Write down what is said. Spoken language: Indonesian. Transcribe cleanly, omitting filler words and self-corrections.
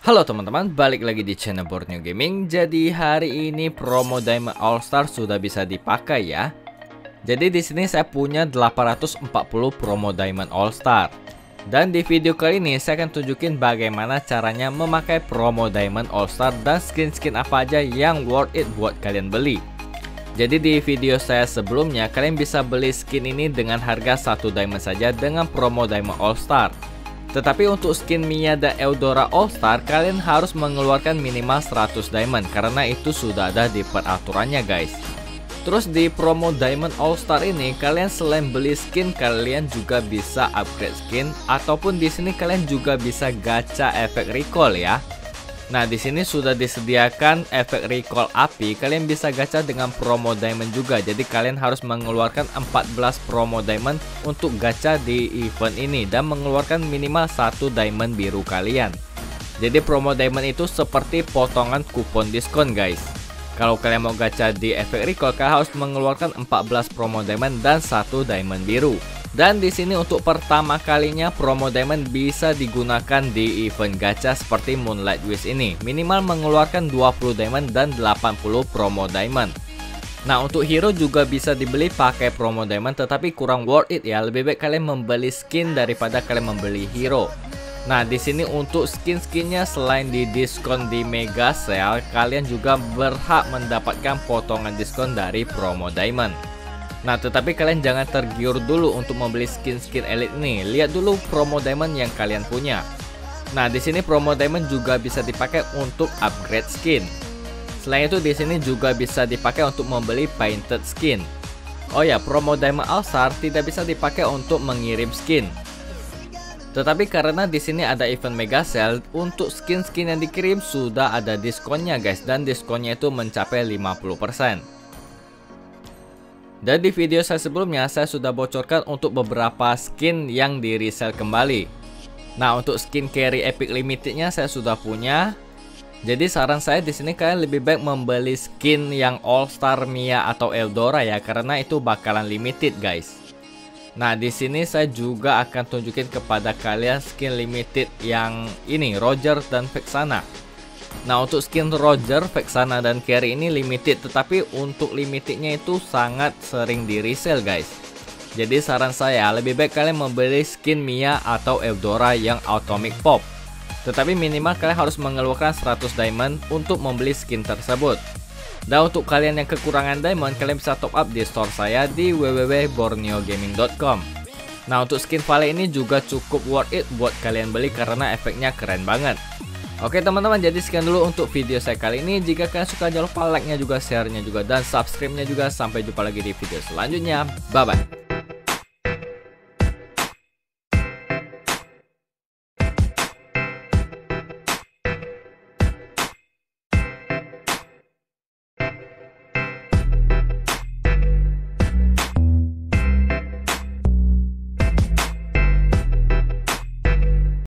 Halo teman-teman, balik lagi di channel Borneo Gaming. Jadi hari ini promo Diamond All Star sudah bisa dipakai ya. Jadi di sini saya punya 840 promo Diamond All Star. Dan di video kali ini saya akan tunjukin bagaimana caranya memakai promo Diamond All Star dan skin-skin apa aja yang worth it buat kalian beli. Jadi di video saya sebelumnya kalian bisa beli skin ini dengan harga 1 diamond saja dengan promo Diamond All Star. Tetapi untuk skin Mia dan Eudora All Star kalian harus mengeluarkan minimal 100 diamond karena itu sudah ada di peraturannya guys. Terus di promo Diamond All Star ini kalian selain beli skin kalian juga bisa upgrade skin ataupun di sini kalian juga bisa gacha efek recall ya. Nah di sini sudah disediakan efek recall api, kalian bisa gacha dengan promo diamond juga. Jadi kalian harus mengeluarkan 14 promo diamond untuk gacha di event ini dan mengeluarkan minimal 1 diamond biru kalian. Jadi promo diamond itu seperti potongan kupon diskon guys. Kalau kalian mau gacha di efek recall kalian harus mengeluarkan 14 promo diamond dan 1 diamond biru. Dan di sini untuk pertama kalinya promo diamond bisa digunakan di event gacha seperti Moonlight Wish ini. Minimal mengeluarkan 20 diamond dan 80 promo diamond. Nah untuk hero juga bisa dibeli pakai promo diamond tetapi kurang worth it ya. Lebih baik kalian membeli skin daripada kalian membeli hero. Nah di sini untuk skin-skinnya selain di diskon di Mega Sale, kalian juga berhak mendapatkan potongan diskon dari promo diamond. Nah tetapi kalian jangan tergiur dulu untuk membeli skin-skin elite ini. Lihat dulu promo diamond yang kalian punya. Nah di sini promo diamond juga bisa dipakai untuk upgrade skin. Selain itu di sini juga bisa dipakai untuk membeli painted skin. Oh ya, promo Diamond All Star tidak bisa dipakai untuk mengirim skin. Tetapi karena di sini ada event Mega Sale, untuk skin-skin yang dikirim sudah ada diskonnya guys, dan diskonnya itu mencapai 50%. Dan di video saya sebelumnya saya sudah bocorkan untuk beberapa skin yang di resell kembali. Nah untuk skin carry epic limitednya saya sudah punya. Jadi saran saya di sini kalian lebih baik membeli skin yang All Star Mia atau Eudora ya, karena itu bakalan limited guys. Nah di sini saya juga akan tunjukin kepada kalian skin limited yang ini Roger dan Vexana. Nah untuk skin Roger, Vexana dan Carry ini limited, tetapi untuk limitednya itu sangat sering di resell guys. Jadi saran saya lebih baik kalian membeli skin Mia atau Eudora yang Atomic Pop. Tetapi minimal kalian harus mengeluarkan 100 diamond untuk membeli skin tersebut. Dan untuk kalian yang kekurangan diamond, kalian bisa top up di store saya di www.borneogaming.com. Nah untuk skin Vale ini juga cukup worth it buat kalian beli karena efeknya keren banget. Oke teman-teman, jadi sekian dulu untuk video saya kali ini. Jika kalian suka jangan lupa like-nya juga, share-nya juga, dan subscribe-nya juga. Sampai jumpa lagi di video selanjutnya. Bye-bye.